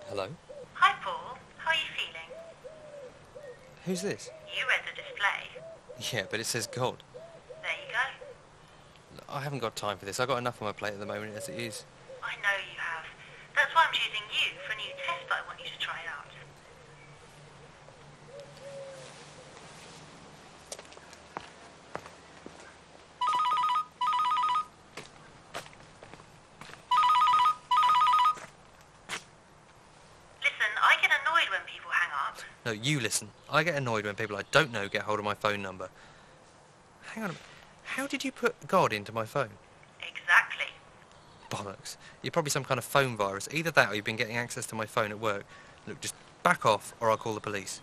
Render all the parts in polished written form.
Hello? Hi, Paul. How are you feeling? Who's this? You read the display. Yeah, but it says God. There you go. I haven't got time for this. I've got enough on my plate at the moment as it is. I know you have. That's why I'm choosing you for a new test that I want you to try out. Listen, I get annoyed when people hang up. No, you listen. I get annoyed when people I don't know get hold of my phone number. Hang on a minute. How did you put God into my phone? Exactly. Bollocks. You're probably some kind of phone virus. Either that or you've been getting access to my phone at work. Look, just back off or I'll call the police.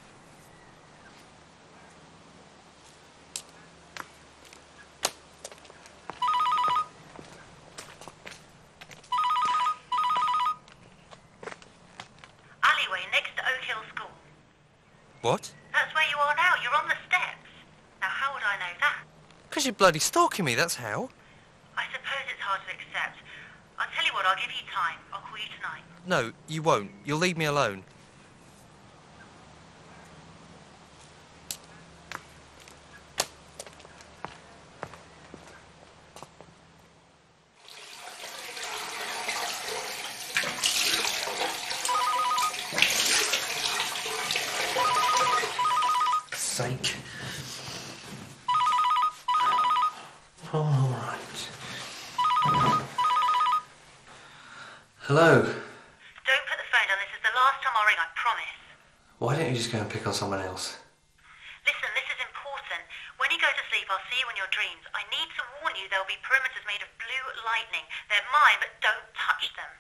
Alleyway next to Oak Hill School. What? That's where you are now. You're on the steps. Now, how would I know that? Because you're bloody stalking me, that's how. I suppose it's hard to accept. I'll tell you what, I'll give you time. I'll call you tonight. No, you won't. You'll leave me alone. Sake. All right. Hello. Don't put the phone down. This is the last time I'll ring, I promise. Why don't you just go and pick on someone else? Listen, this is important. When you go to sleep, I'll see you in your dreams. I need to warn you there will be perimeters made of blue lightning. They're mine, but don't touch them.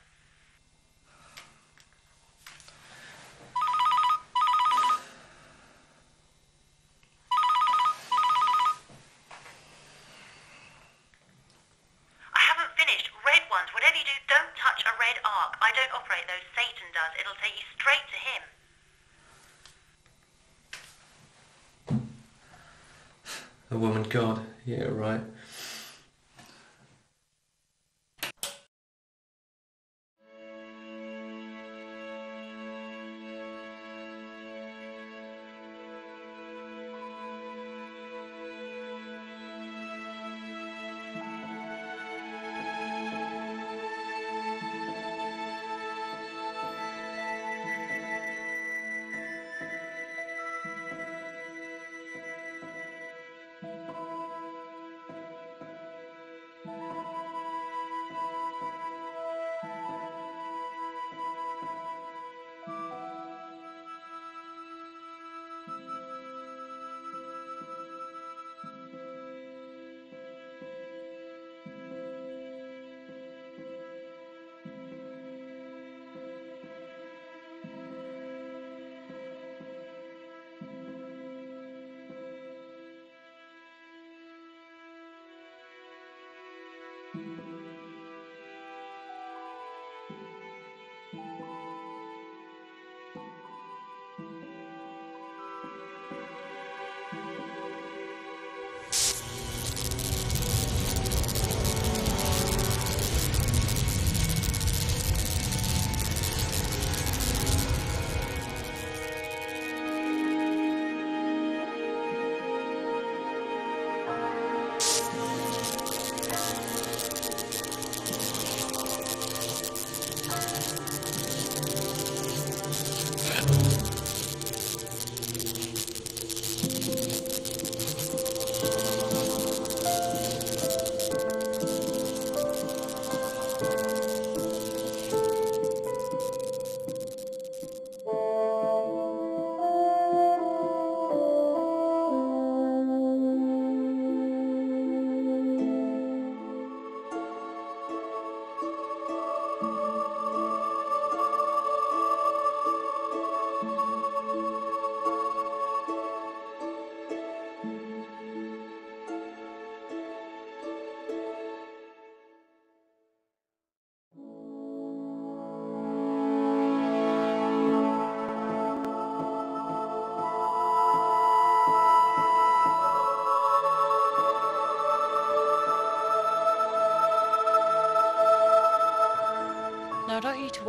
I haven't finished. Red ones. Whatever you do, don't touch a red arc. I don't operate those. Satan does. It'll take you straight to him. The woman God. Yeah, right.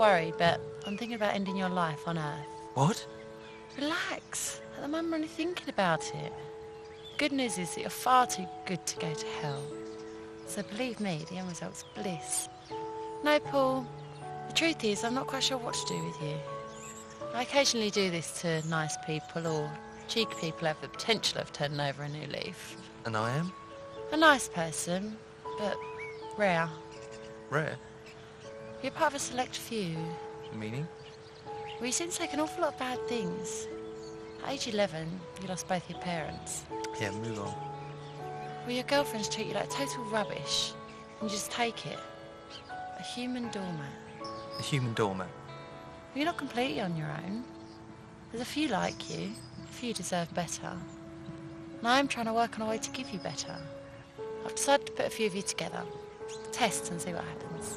worry, but I'm thinking about ending your life on Earth. What? Relax. At the moment, I'm only thinking about it. Good news is that you're far too good to go to hell. So believe me, the end result's bliss. No, Paul. The truth is, I'm not quite sure what to do with you. I occasionally do this to nice people or cheeky people who have the potential of turning over a new leaf. And I am? A nice person, but rare. Rare? You're part of a select few. Meaning? Well, you seem to take an awful lot of bad things. At age 11, you lost both your parents. Yeah, move on. Well, your girlfriends treat you like total rubbish, and you just take it. A human doormat. A human doormat? Well, you're not completely on your own. There's a few like you. A few deserve better. And I'm trying to work on a way to give you better. I've decided to put a few of you together. Test and see what happens.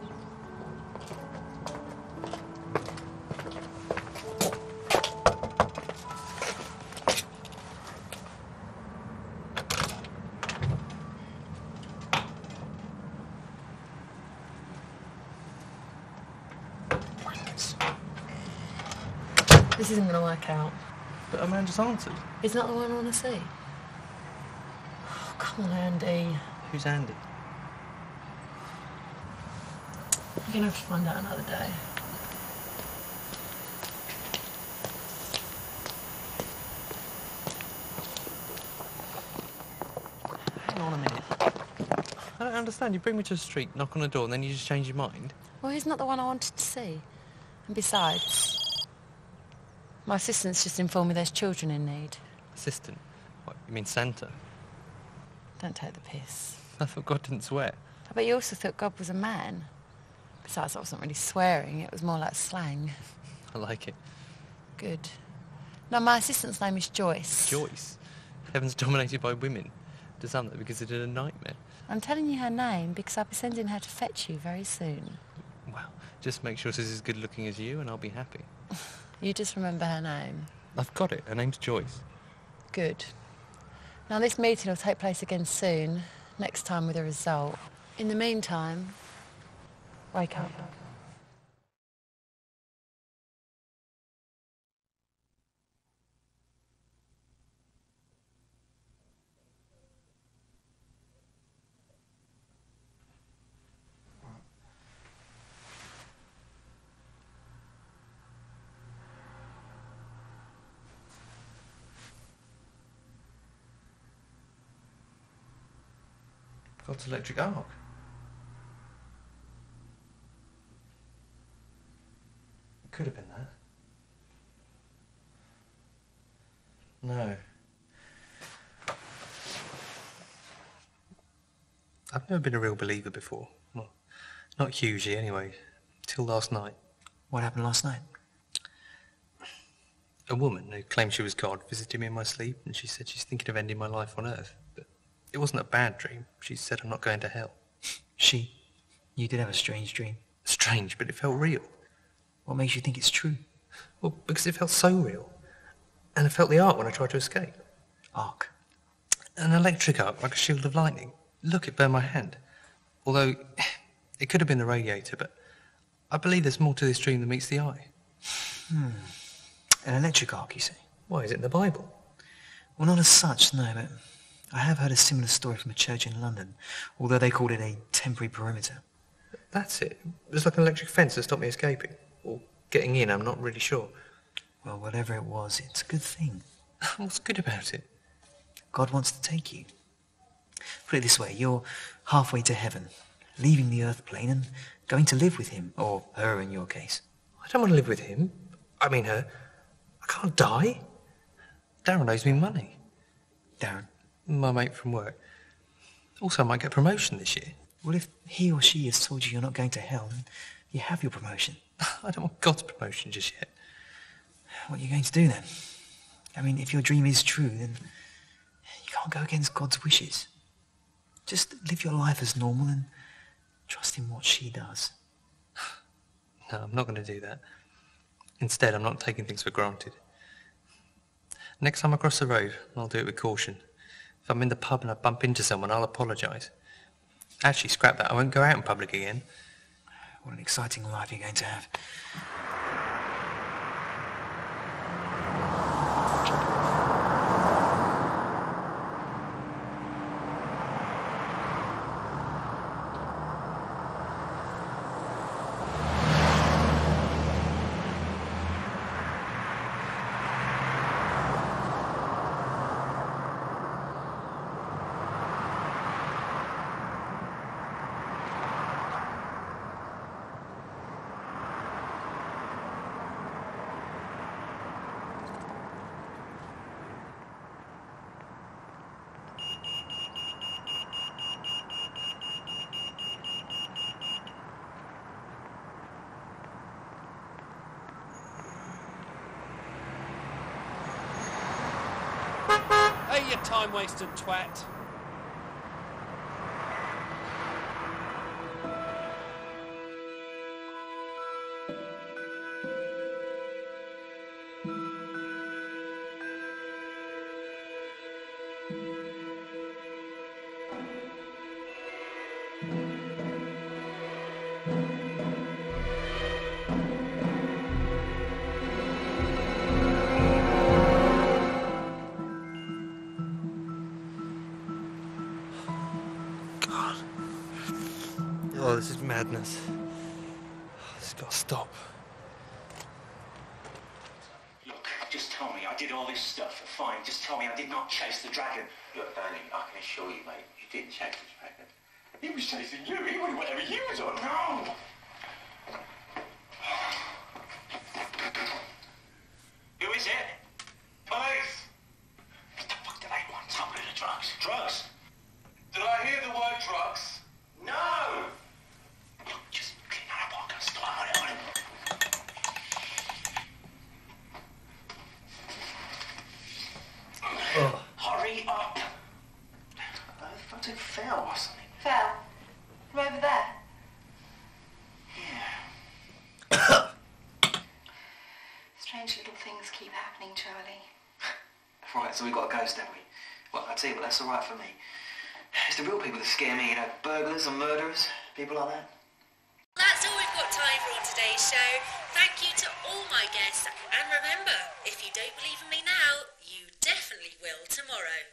This isn't going to work out. But a man just answered. He's not the one I want to see. Oh, come on, Andy. Who's Andy? You're going to have to find out another day. Hang on a minute. I don't understand. You bring me to the street, knock on the door, and then you just change your mind. Well, he's not the one I wanted to see. And besides, my assistant's just informed me there's children in need. Assistant? What, you mean Santa? Don't take the piss. I thought God didn't swear. I bet you also thought God was a man. Besides, I wasn't really swearing. It was more like slang. I like it. Good. Now, my assistant's name is Joyce. Joyce? Heaven's dominated by women. To some, that because it is a nightmare. I'm telling you her name because I'll be sending her to fetch you very soon. Well, just make sure she's as good looking as you and I'll be happy. You just remember her name. I've got it. Her name's Joyce. Good. Now, this meeting will take place again soon, next time with a result. In the meantime, wake up. God's electric arc. It could have been that. No. I've never been a real believer before. Well, not hugely anyway. Till last night. What happened last night? A woman who claimed she was God visited me in my sleep and she said she's thinking of ending my life on Earth. But it wasn't a bad dream. She said I'm not going to hell. She? You did have a strange dream. Strange, but it felt real. What makes you think it's true? Well, because it felt so real. And I felt the arc when I tried to escape. Arc. An electric arc, like a shield of lightning. Look, it burned my hand. Although, it could have been the radiator, but I believe there's more to this dream than meets the eye. An electric arc, you say? Why, is it in the Bible? Well, not as such, no, but I have heard a similar story from a church in London, although they called it a temporary perimeter. That's it. It was like an electric fence that stopped me escaping. Or getting in, I'm not really sure. Well, whatever it was, it's a good thing. What's good about it? God wants to take you. Put it this way, you're halfway to heaven, leaving the earth plane and going to live with him, or her in your case. I don't want to live with him. I mean her. I can't die. Darren owes me money. Darren? My mate from work. Also, I might get a promotion this year. Well, if he or she has told you you're not going to hell, then you have your promotion. I don't want God's promotion just yet. What are you going to do then? I mean, if your dream is true, then you can't go against God's wishes. Just live your life as normal and trust in what she does. No, I'm not going to do that. Instead, I'm not taking things for granted. Next time I cross the road, I'll do it with caution. If I'm in the pub and I bump into someone, I'll apologise. Actually, scrap that. I won't go out in public again. What an exciting life you're going to have. Hey, you time-wasting twat. Oh, this is madness. This has got to stop. Look, just tell me I did all this stuff. Fine, just tell me I did not chase the dragon. Look, Danny, I can assure you, mate, you didn't chase the dragon. He was chasing you. He wanted whatever you was on. No! Who is it? Police! What the fuck do they want? Tell me the drugs. Drugs? Did I hear the word drugs? No! Look, just clean that up. I'm going to start on it. Oh. Hurry up! I thought it fell or something. Fell. From over there. Yeah. Strange little things keep happening, Charlie. Right, so we've got a ghost, haven't we? Well, I tell you what, that's all right for me. It's the real people that scare me, you know, burglars and murderers, people like that. That's all we've got time for on today's show. Thank you to all my guests. And remember, if you don't believe in me now, you definitely will tomorrow.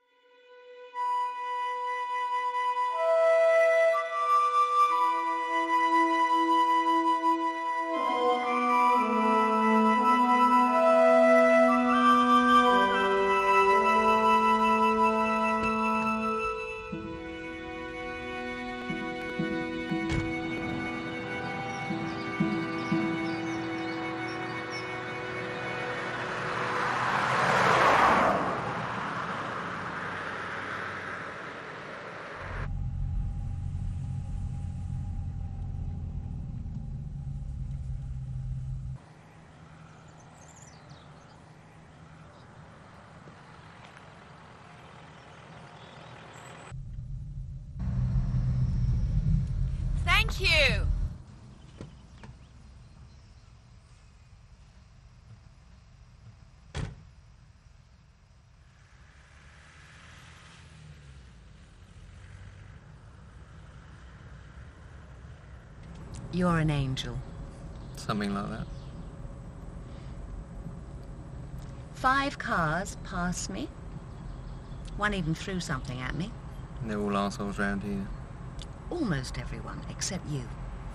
Thank you. You're an angel. Something like that. 5 cars passed me. One even threw something at me. And they're all arseholes round here. Almost everyone, except you.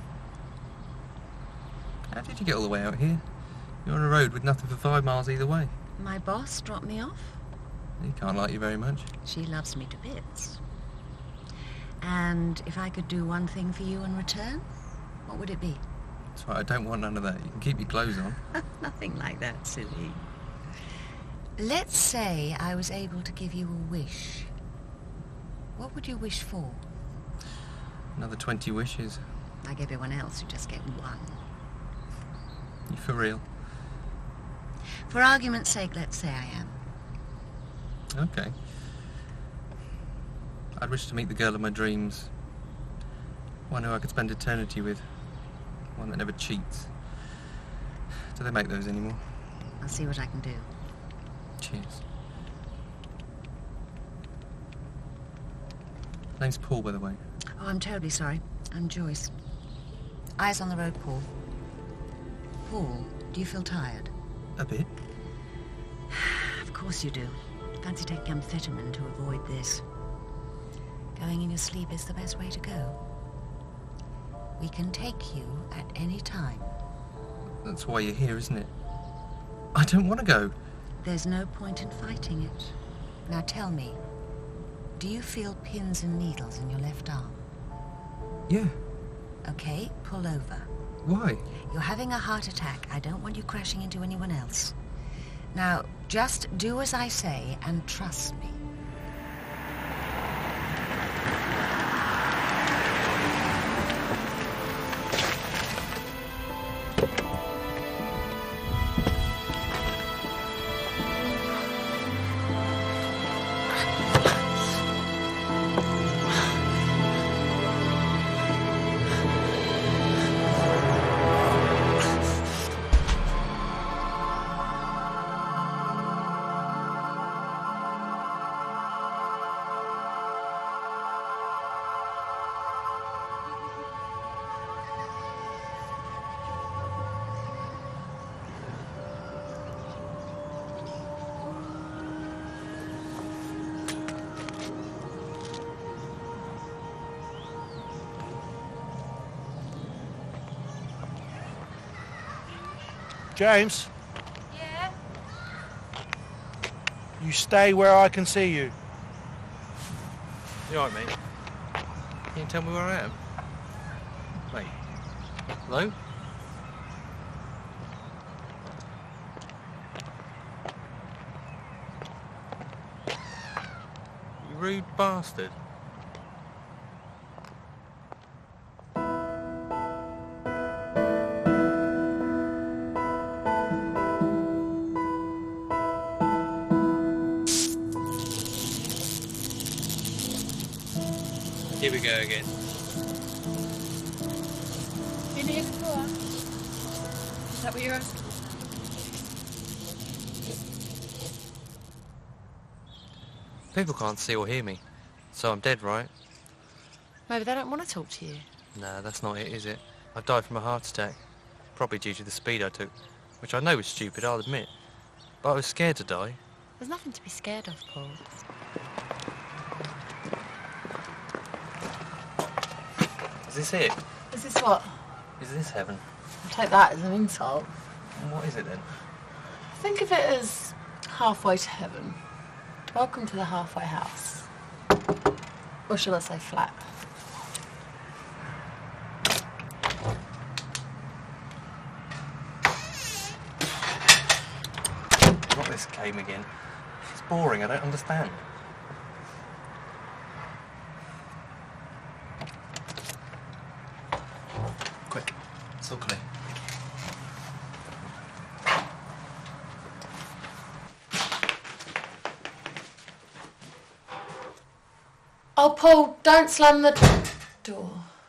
How did you get all the way out here? You're on a road with nothing for 5 miles either way. My boss dropped me off. He can't like you very much. She loves me to bits. And if I could do one thing for you in return, what would it be? That's right, I don't want none of that. You can keep your clothes on. Nothing like that, silly. Let's say I was able to give you a wish. What would you wish for? Another 20 wishes. Like everyone else, you just get one. You for real? For argument's sake, let's say I am. Okay. I'd wish to meet the girl of my dreams. One who I could spend eternity with. One that never cheats. Do they make those anymore? I'll see what I can do. Cheers. Name's Paul, by the way. Oh, I'm terribly sorry. I'm Joyce. Eyes on the road, Paul. Paul, do you feel tired? A bit. Of course you do. Fancy taking amphetamine to avoid this. Going in your sleep is the best way to go. We can take you at any time. That's why you're here, isn't it? I don't want to go. There's no point in fighting it. Now tell me, do you feel pins and needles in your left arm? Yeah. Okay, pull over. Why? You're having a heart attack. I don't want you crashing into anyone else. Now, just do as I say and trust me. James, Yeah? you stay where I can see you. You alright, mate? Can you tell me where I am? Mate. Hello? You rude bastard. Here we go again. Been here before? Is that what you're asking? People can't see or hear me, so I'm dead, right? Maybe they don't want to talk to you. Nah, that's not it, is it? I died from a heart attack, probably due to the speed I took, which I know was stupid, I'll admit. But I was scared to die. There's nothing to be scared of, Paul. Is this it? Is this what? Is this heaven? I'll take that as an insult. And what is it then? Think of it as halfway to heaven. Welcome to the halfway house. Or shall I say flat? Not this game again. It's boring, I don't understand. Quick, it's all clear. Oh, Paul, don't slam the door.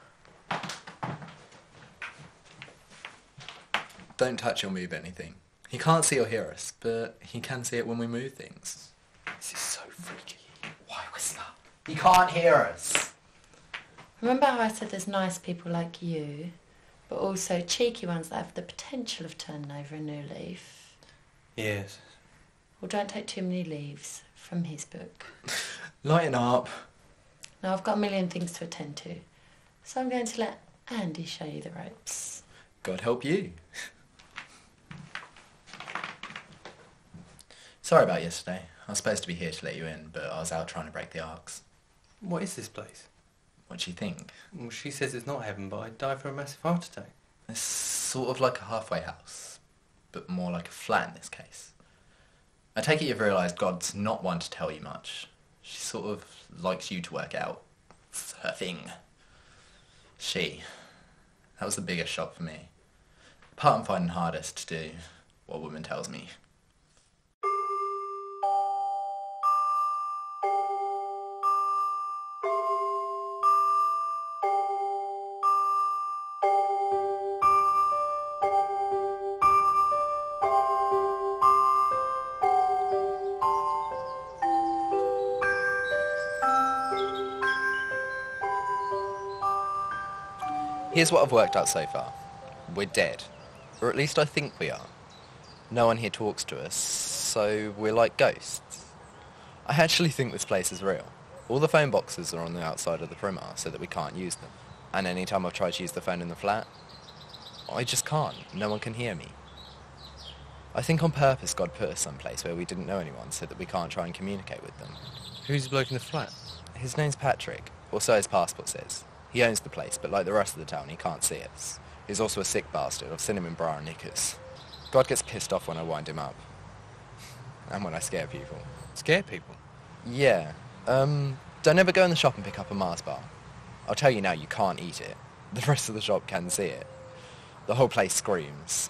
Don't touch or move anything. He can't see or hear us, but he can see it when we move things. This is so freaky. Why whisper? He can't hear us. Remember how I said there's nice people like you, but also cheeky ones that have the potential of turning over a new leaf? Yes. Well, don't take too many leaves from his book. Lighten up. Now, I've got a million things to attend to, so I'm going to let Andy show you the ropes. God help you. Sorry about yesterday. I was supposed to be here to let you in, but I was out trying to break the arcs. What is this place? What do you think? Well, she says it's not heaven, but I died from a massive heart attack. It's sort of like a halfway house, but more like a flat in this case. I take it you've realised God's not one to tell you much. She sort of likes you to work out. It's her thing. That was the biggest shock for me. The part I'm finding hardest to do, what a woman tells me. Here's what I've worked out so far. We're dead. Or at least I think we are. No one here talks to us, so we're like ghosts. I actually think this place is real. All the phone boxes are on the outside of the perimeter so that we can't use them. And any time I've tried to use the phone in the flat, I just can't. No one can hear me. I think on purpose God put us someplace where we didn't know anyone so that we can't try and communicate with them. Who's the bloke in the flat? His name's Patrick, or so his passport says. He owns the place, but like the rest of the town, he can't see us. He's also a sick bastard. I've seen him in bra and knickers. God gets pissed off when I wind him up. And when I scare people. Scare people? Yeah. Don't ever go in the shop and pick up a Mars bar. I'll tell you now, you can't eat it. The rest of the shop can see it. The whole place screams.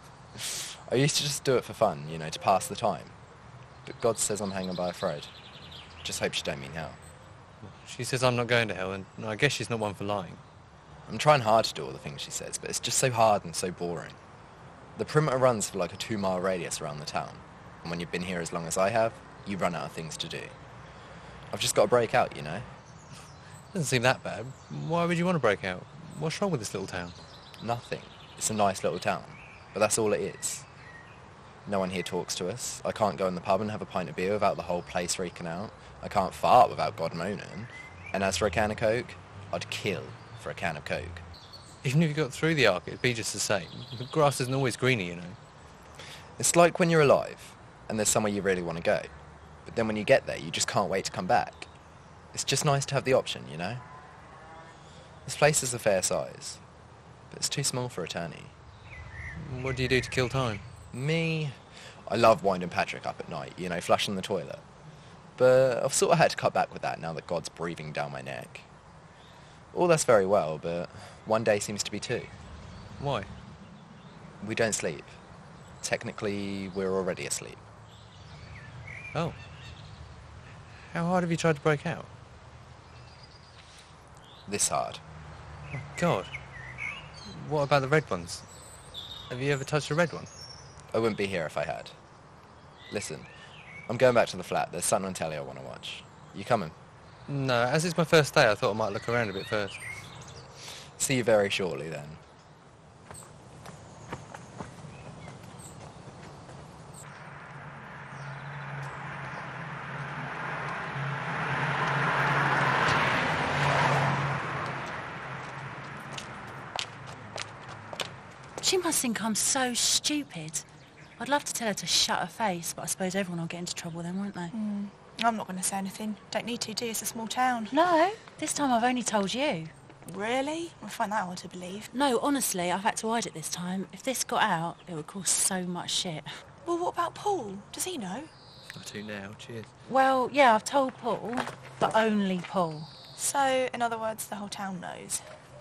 I used to just do it for fun, you know, to pass the time. But God says I'm hanging by a thread. Just hope she don't mean hell. She says I'm not going to hell, and I guess she's not one for lying. I'm trying hard to do all the things she says, but it's just so hard and so boring. The perimeter runs for like a 2-mile radius around the town. And when you've been here as long as I have, you run out of things to do. I've just got to break out, you know? Doesn't seem that bad. Why would you want to break out? What's wrong with this little town? Nothing. It's a nice little town. But that's all it is. No one here talks to us. I can't go in the pub and have a pint of beer without the whole place freaking out. I can't fart without God moaning. And as for a can of Coke, I'd kill for a can of Coke. Even if you got through the arc, it'd be just the same. The grass isn't always greener, you know. It's like when you're alive, and there's somewhere you really want to go. But then when you get there, you just can't wait to come back. It's just nice to have the option, you know? This place is a fair size, but it's too small for eternity. What do you do to kill time? Me, I love winding Patrick up at night, you know, flushing the toilet. But I've sort of had to cut back with that now that God's breathing down my neck. All that's very well, but one day seems to be two. Why? We don't sleep. Technically, we're already asleep. Oh. How hard have you tried to break out? This hard. Oh, God. What about the red ones? Have you ever touched a red one? I wouldn't be here if I had. Listen, I'm going back to the flat. There's something on telly I want to watch. You coming? No, as it's my first day, I thought I might look around a bit first. See you very shortly, then. She must think I'm so stupid. I'd love to tell her to shut her face, but I suppose everyone will get into trouble then, won't they? I'm not going to say anything. Don't need to, do you? It's a small town. No, this time I've only told you. Really? I find that hard to believe. No, honestly, I've had to hide it this time. If this got out, it would cause so much shit. Well, what about Paul? Does he know? I do now, cheers. Well, yeah, I've told Paul, but only Paul. So, in other words, the whole town knows.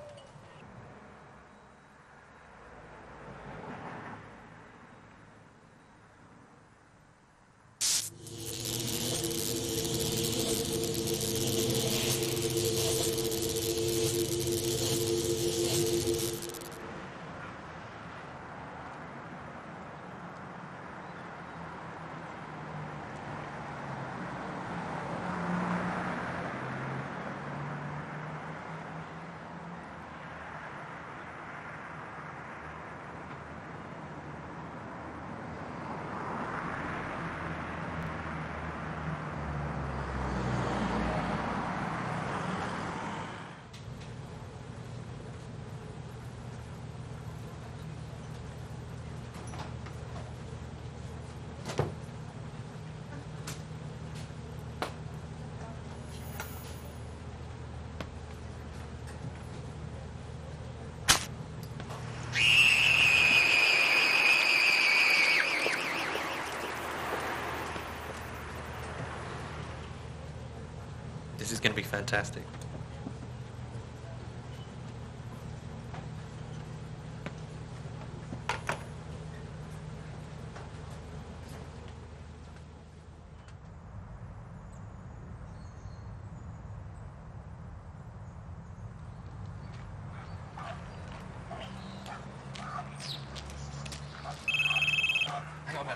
This is going to be fantastic. Hang on, man.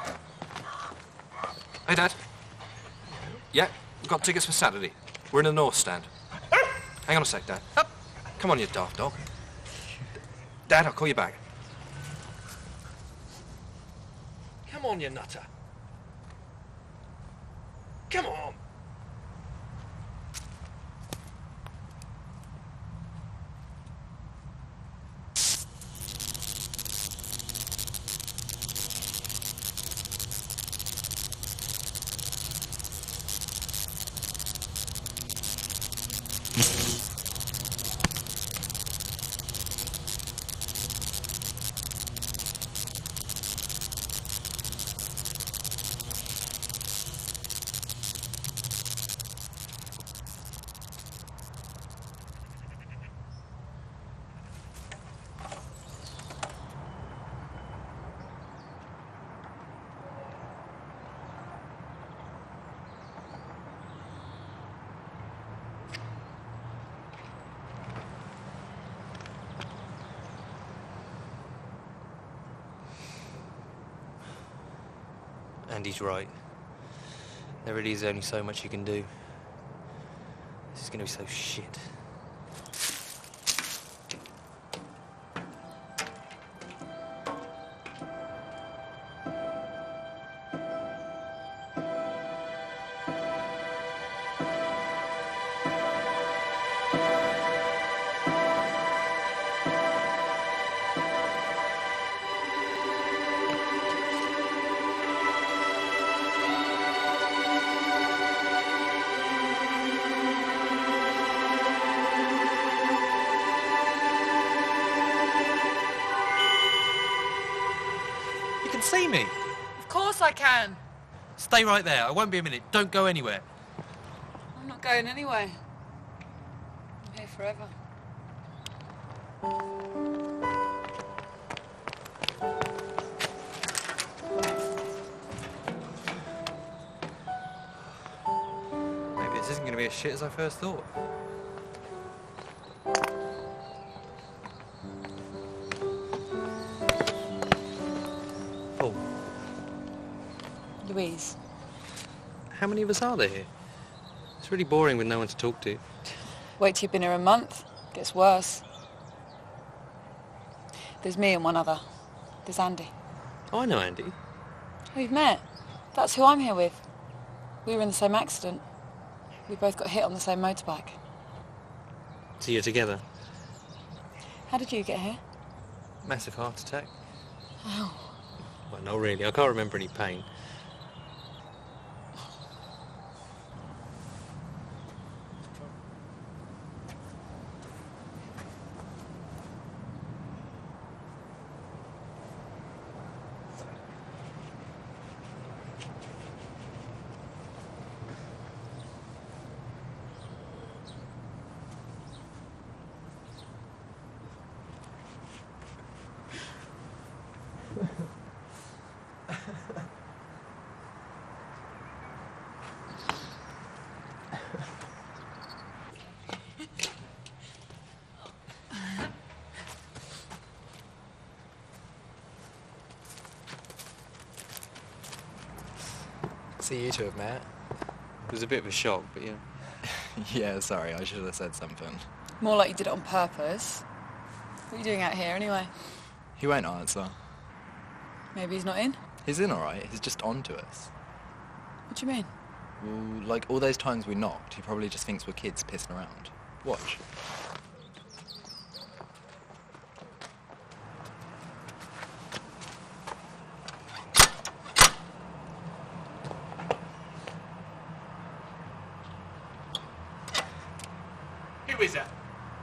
Hey, Dad. Yeah, we've got tickets for Saturday. We're in the North Stand. Hang on a sec, Dad. Come on, you daft dog. Dad, I'll call you back. Come on, you nutter. Come on. Andy's right. There really is only so much you can do. This is going to be so shit. See me? Of course I can. Stay right there. I won't be a minute. Don't go anywhere. I'm not going anywhere. I'm here forever. Maybe this isn't going to be as shit as I first thought. Louise. How many of us are there here? It's really boring with no one to talk to. Wait till you've been here a month. Gets worse. There's me and one other. There's Andy. Oh, I know Andy. We've met. That's who I'm here with. We were in the same accident. We both got hit on the same motorbike. So you're together? How did you get here? Massive heart attack. Oh. Well, not really. I can't remember any pain. See you two have met. It was a bit of a shock, but yeah. Yeah, sorry, I should have said something. More like you did it on purpose. What are you doing out here anyway? He won't answer. Maybe he's not in? He's in alright, he's just on to us. What do you mean? Well, like all those times we knocked, he probably just thinks we're kids pissing around. Watch. Who is it?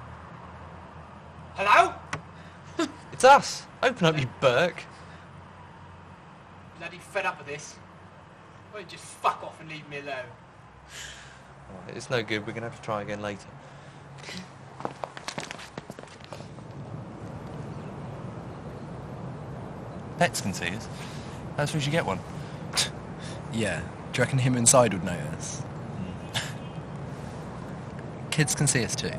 Hello? It's us. Open up, you Burke. Bloody fed up with this. Why don't you just fuck off and leave me alone? Right, it's no good. We're going to have to try again later. Pets can see us. Perhaps we should get one. Yeah. Do you reckon him inside would notice? Kids can see us too.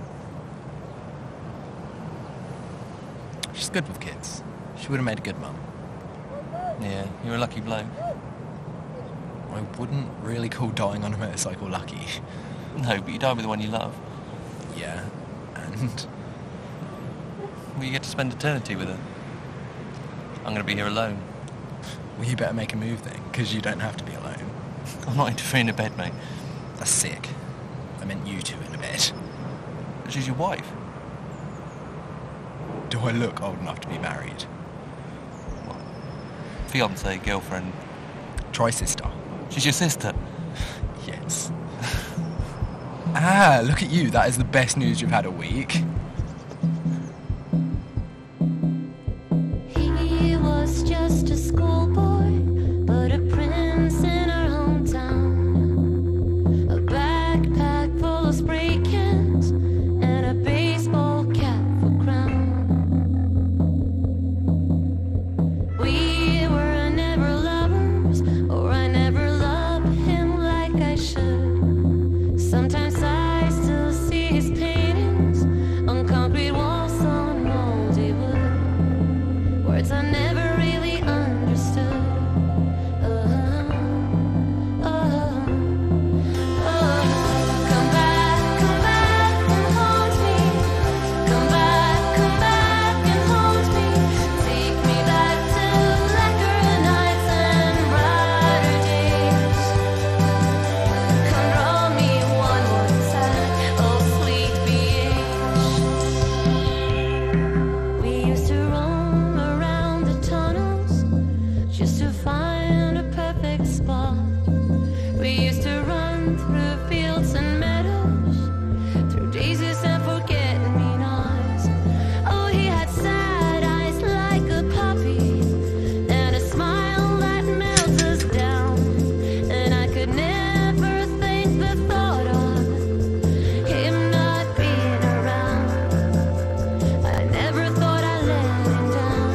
She's good with kids. She would have made a good mum. Yeah, you're a lucky bloke. I wouldn't really call dying on a motorcycle lucky. No, but you die with the one you love. Yeah, and... Well, you get to spend eternity with her. I'm going to be here alone. Well, you better make a move then, because you don't have to be alone. I'm not interfering in bed, mate. That's sick. I meant you two in a bed. She's your wife. Do I look old enough to be married? Fiancée, girlfriend. Try sister. She's your sister. Yes. Ah, look at you. That is the best news you've had all week. He was just a schoolboy, but a prince in our hometown. A backpack full of spray cans and a baseball cap for crown. We were never lovers, or I never loved him like I should. Sometimes I still see his paintings on concrete walls on moldy wood. Words I never really understood. Come back and haunt me. Come back and haunt me. Take me back to blacker nights and brighter days. Come draw me one more time, oh sweet beach. We used to roam around the tunnels just to find a perfect spot. We used to run through fields and meadows, through daisies and forget-me-nots. Oh, he had sad eyes like a puppy, and a smile that melts us down. And I could never think the thought of him not being around. I never thought I'd let him down.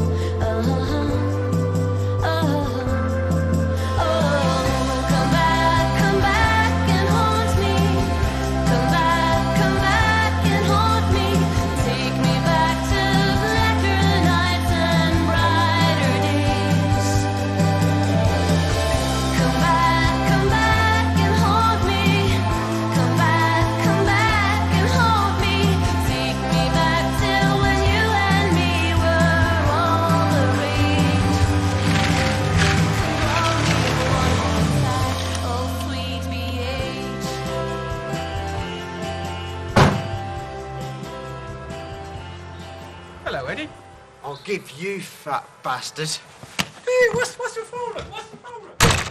Come back and haunt me. Come back and haunt me. Take me back to blacker nights and brighter days. Come back and haunt me. Come back and haunt me. Take me back to when you and me were all the rage. Oh, sweet BH. Hello, Eddie. I'll give you, fat bastard. Hey, what's your problem? What's the problem?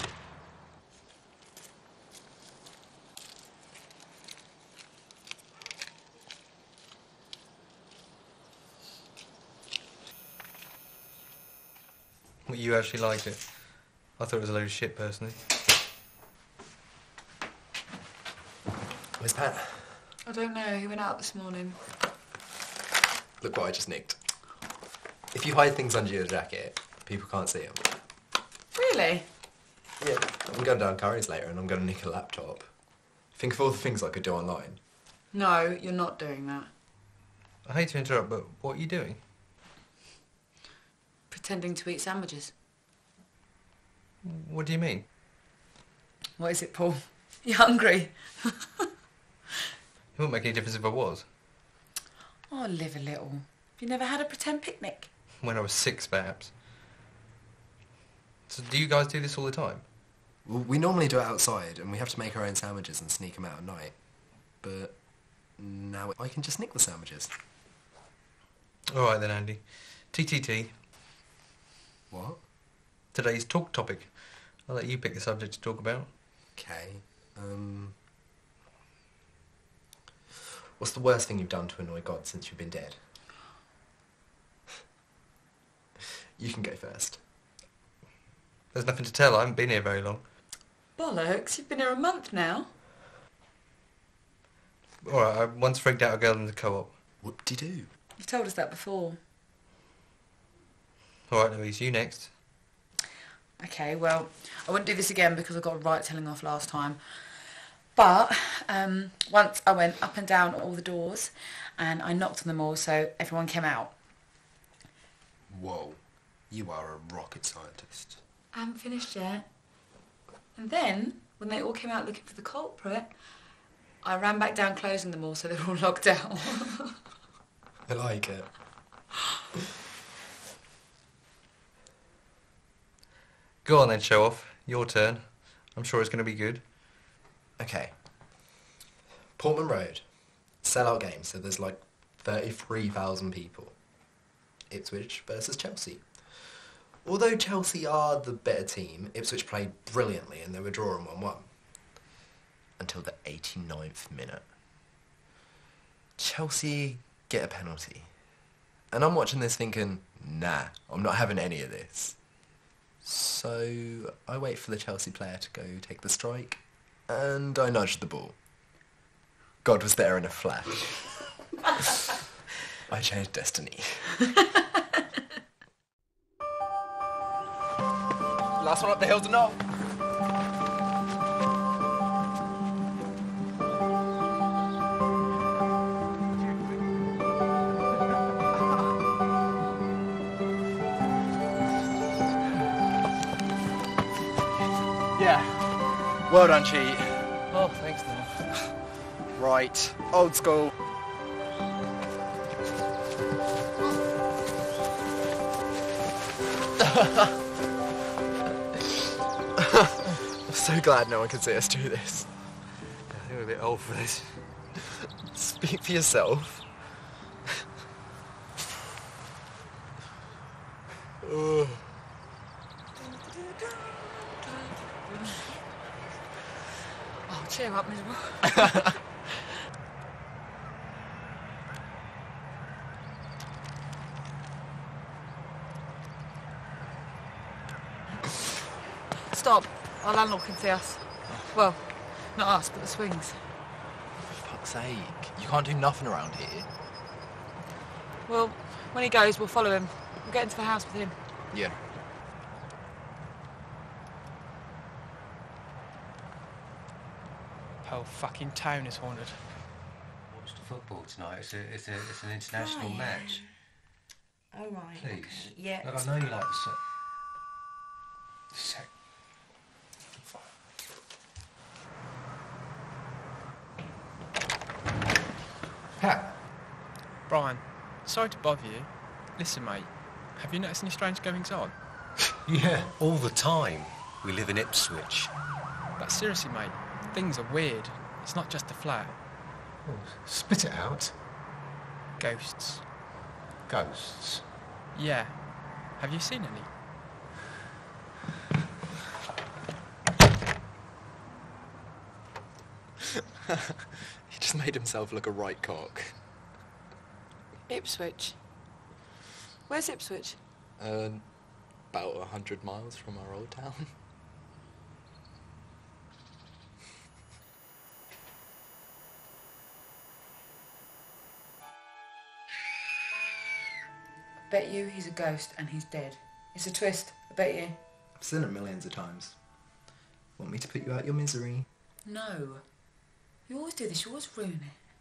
Well, you actually liked it. I thought it was a load of shit, personally. Where's Pat? I don't know. He went out this morning. Look what I just nicked. If you hide things under your jacket, people can't see them. Really? Yeah, I'm going down Curry's later and I'm going to nick a laptop. Think of all the things I could do online. No, you're not doing that. I hate to interrupt, but what are you doing? Pretending to eat sandwiches. What do you mean? What is it, Paul? You hungry? It wouldn't make any difference if I was. Oh, live a little. You never had a pretend picnic? When I was 6, perhaps. So do you guys do this all the time? Well, we normally do it outside and we have to make our own sandwiches and sneak them out at night. But now I can just nick the sandwiches. All right then, Andy. TTT. What? Today's talk topic. I'll let you pick the subject to talk about. Okay. What's the worst thing you've done to annoy God since you've been dead? You can go first. There's nothing to tell. I haven't been here very long. Bollocks, you've been here a month now. All right, I once freaked out a girl in the co-op. Whoop-de-doo. You've told us that before. All right, Louise, you next. Okay, well, I wouldn't do this again because I got a right telling off last time. But once I went up and down all the doors and I knocked on them all so everyone came out. Whoa, you are a rocket scientist. I haven't finished yet. And then, when they all came out looking for the culprit, I ran back down closing them all so they were all locked out. I like it. Go on then, show off. Your turn. I'm sure it's going to be good. Okay. Portman Road. Sellout game, so there's like 33,000 people. Ipswich versus Chelsea. Although Chelsea are the better team, Ipswich played brilliantly and they were drawing 1-1. Until the 89th minute. Chelsea get a penalty. And I'm watching this thinking, nah, I'm not having any of this. So I wait for the Chelsea player to go take the strike, and I nudge the ball. God was there in a flash. I changed destiny. Last one up the hill to knock. Yeah. Well done, cheat. Oh, thanks, Neil. Right. Old school. I'm so glad no one can see us do this. I think we're a bit old for this. Speak for yourself. Ugh. Oh, cheer up, miserable. Stop. Our landlord can see us. Well, not us, but the swings. For fuck's sake. You can't do nothing around here. Well, when he goes, we'll follow him. We'll get into the house with him. Yeah. Whole fucking town is haunted. Watch the football tonight. It's an international match. All right. Please. Okay. Yeah. Look, I know you like the set. Pat. Brian, sorry to bother you. Listen, mate, have you noticed any strange goings on? Yeah, all the time. We live in Ipswich. But seriously, mate, things are weird. It's not just a flat. Oh, spit it out. Ghosts. Ghosts? Yeah. Have you seen any? He just made himself look a right cock. Ipswich. Where's Ipswich? About 100 miles from our old town. Bet you he's a ghost and he's dead. It's a twist, I bet you. I've seen it millions of times. Want me to put you out your misery? No. You always do this, you always ruin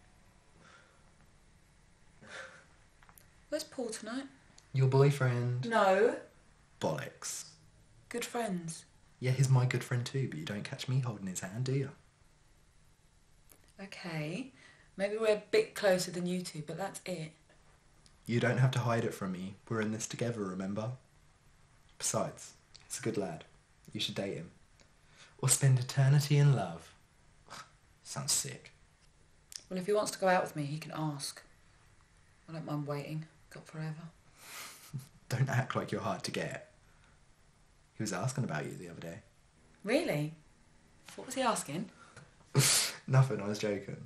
it. Where's Paul tonight? Your boyfriend? No. Bollocks. Good friends. Yeah, he's my good friend too, but you don't catch me holding his hand, do you? Okay. Maybe we're a bit closer than you two, but that's it. You don't have to hide it from me. We're in this together, remember? Besides, he's a good lad. You should date him. Or spend eternity in love. Sounds sick. Well, if he wants to go out with me, he can ask. I don't mind waiting. Got forever. Don't act like you're hard to get. He was asking about you the other day. Really? What was he asking? Nothing, I was joking.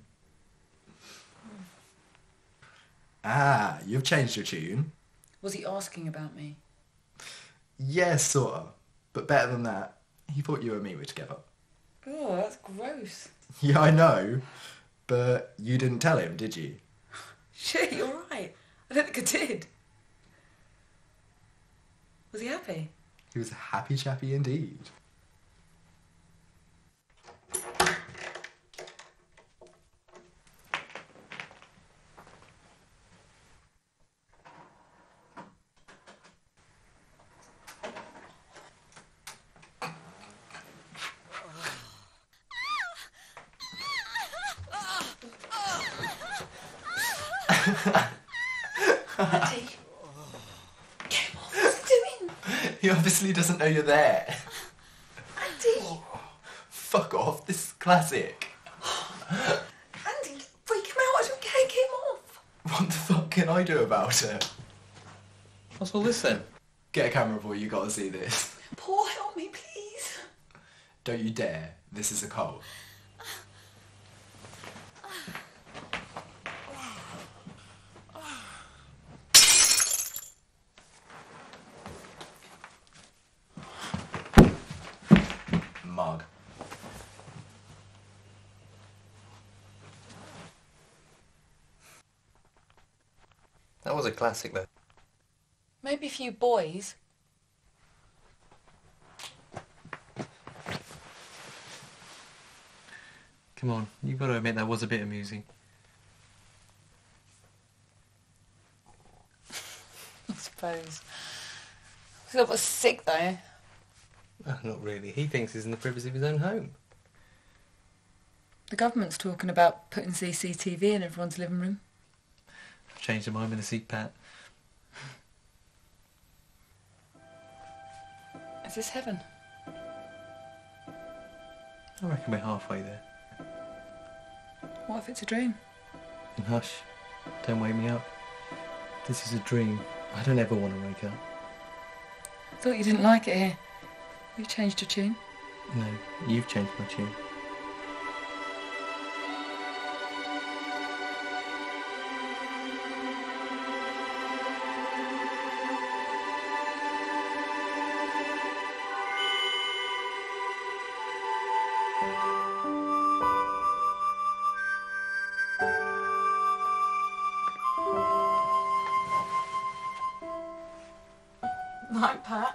Ah, you've changed your tune. Was he asking about me? Yes, sort of. But better than that, he thought you and me were together. Oh, that's gross. Yeah, I know. But you didn't tell him, did you? Shit, you're right. I don't think I did. Was he happy? He was a happy chappy indeed. Daddy. What's he doing? He obviously doesn't know you're there. Fuck off, this is classic. Andy, freak him out, I don't kick him off. What the fuck can I do about it? What's all this then? Get a camera, boy, you gotta see this. Paul, help me, please. Don't you dare, this is a cult. Mug. That was a classic, though. Maybe a few boys. Come on, you've got to admit that was a bit amusing. I suppose. He's a little bit sick, though. Not really. He thinks he's in the privacy of his own home. The government's talking about putting CCTV in everyone's living room. I've changed their mind with a seat, Pat. Is this heaven? I reckon we're halfway there. What if it's a dream? And hush, don't wake me up. This is a dream. I don't ever want to wake up. I thought you didn't like it here. You've changed your tune. No, you've changed my tune. Night, Pat.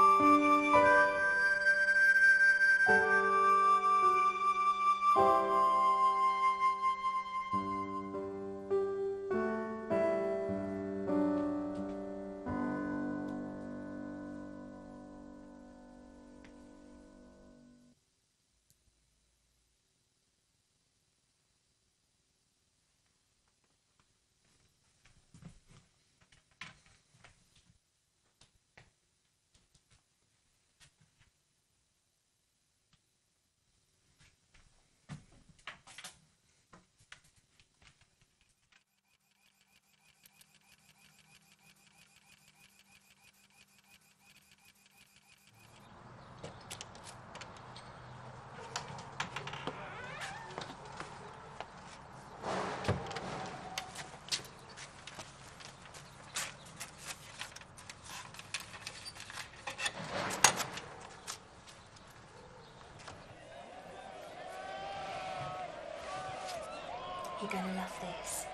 You're gonna love this.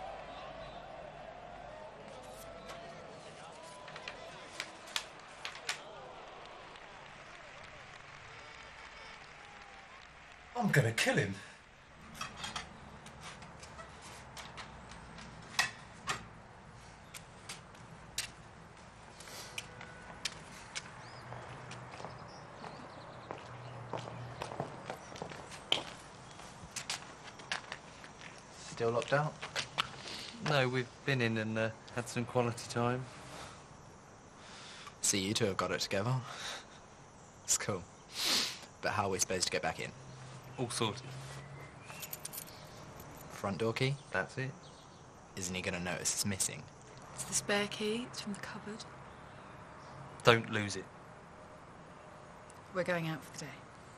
I'm gonna kill him. Still locked out? No, we've been in and had some quality time. See, you two have got it together. It's cool. But how are we supposed to get back in? All sorted. Front door key? That's it. Isn't he going to notice it's missing? It's the spare key. It's from the cupboard. Don't lose it. We're going out for the day.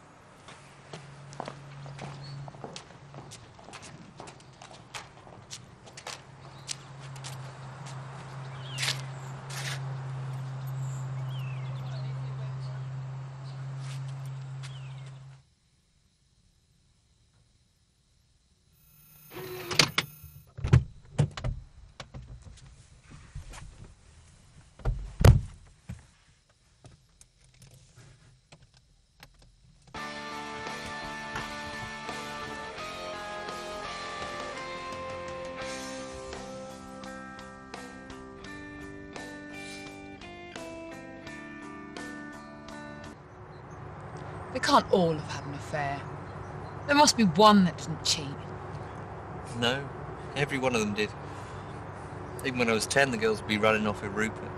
They can't all have had an affair. There must be one that didn't cheat. No, every one of them did. Even when I was 10, the girls would be running off with Rupert.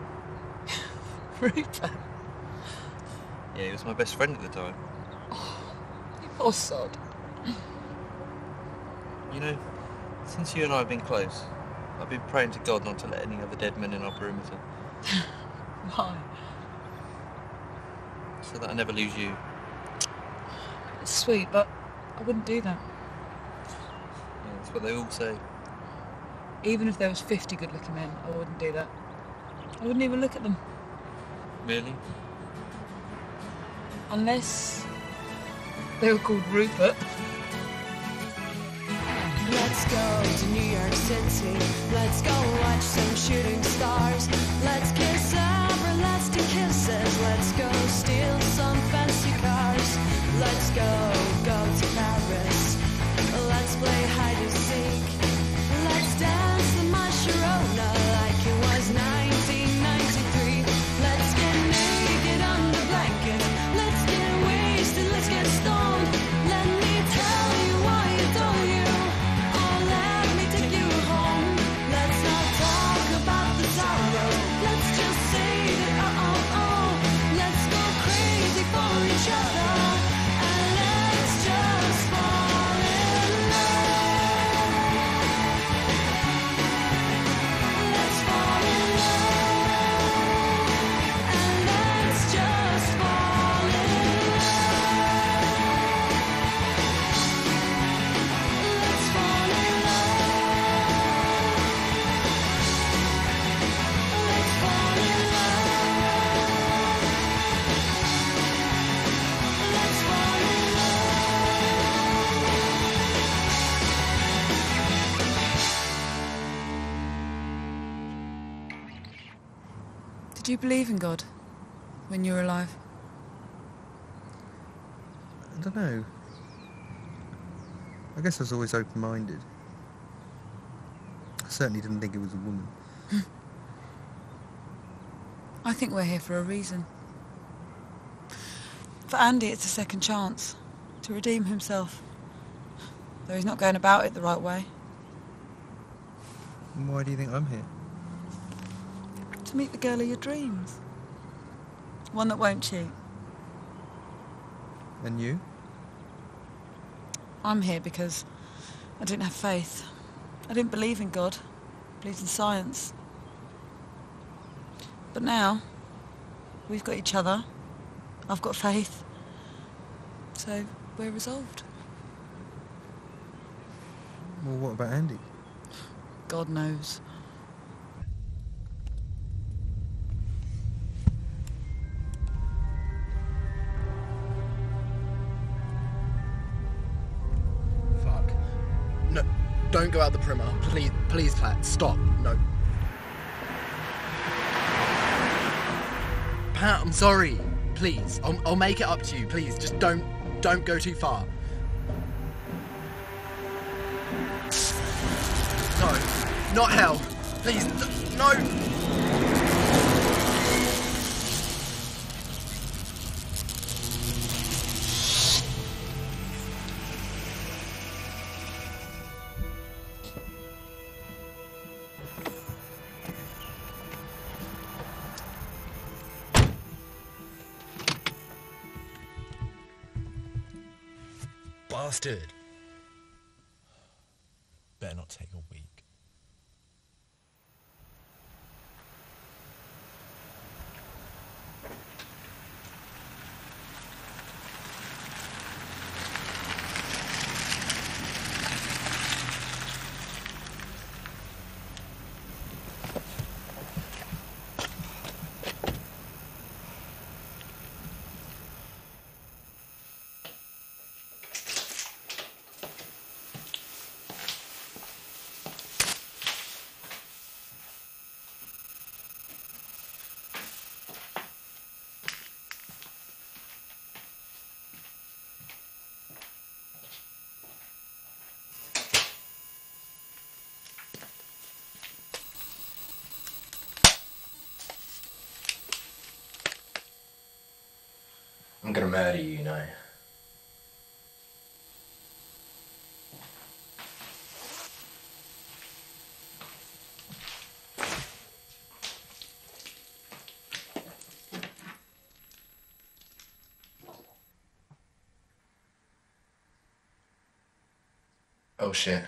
Rupert? Yeah, he was my best friend at the time. You Poor sod. You know, since you and I have been close, I've been praying to God not to let any other dead men in our perimeter, Why? so that I never lose you. It's sweet, but I wouldn't do that. Yeah, that's what they all say. Even if there was 50 good-looking men, I wouldn't do that. I wouldn't even look at them. Really? Unless they were called Rupert. Let's go to New York City. Let's go watch some shooting stars. Let's kiss everlasting kisses. Let's go steal some fancy cars. Let's go to Paris. Let's play hide and seek. Let's dance the Mascherona like it was 1993. Let's get naked under blankets. Let's get wasted. Let's get stoned. Let me tell you why I told you. Oh, let me take you home. Let's not talk about the sorrow. Let's just say that let's go crazy for each other. And let's just fall in love. Let's fall in love. And let's just fall in love. Let's fall in love. Let's fall in love. Let's fall in Did you believe in God when you were alive? I don't know. I guess I was always open-minded. I certainly didn't think it was a woman. I think we're here for a reason. For Andy, it's a second chance to redeem himself, though he's not going about it the right way. And why do you think I'm here? To meet the girl of your dreams. One that won't cheat. And you? I'm here because I didn't have faith. I didn't believe in God. I believed in science. But now, we've got each other. I've got faith. So, we're resolved. Well, what about Andy? God knows. Fuck. No, don't go out the perimeter. Please, Pat, stop. No. Pat, I'm sorry. Please, I'll make it up to you. Please, just don't go too far. No, not hell. Please, no. Bastard. Better not take a week. I'm gonna murder you, you know. Oh shit.